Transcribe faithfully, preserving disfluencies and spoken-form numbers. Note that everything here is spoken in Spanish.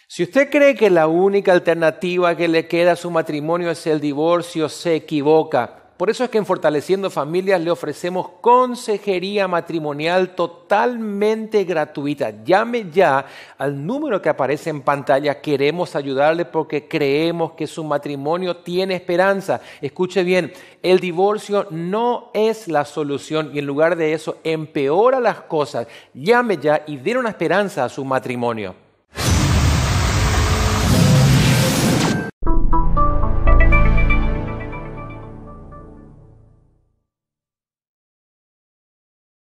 Si usted cree que la única alternativa que le queda a su matrimonio es el divorcio, se equivoca. Por eso es que en Fortaleciendo Familias le ofrecemos consejería matrimonial totalmente gratuita. Llame ya al número que aparece en pantalla. Queremos ayudarle porque creemos que su matrimonio tiene esperanza. Escuche bien, el divorcio no es la solución y en lugar de eso empeora las cosas. Llame ya y dé una esperanza a su matrimonio.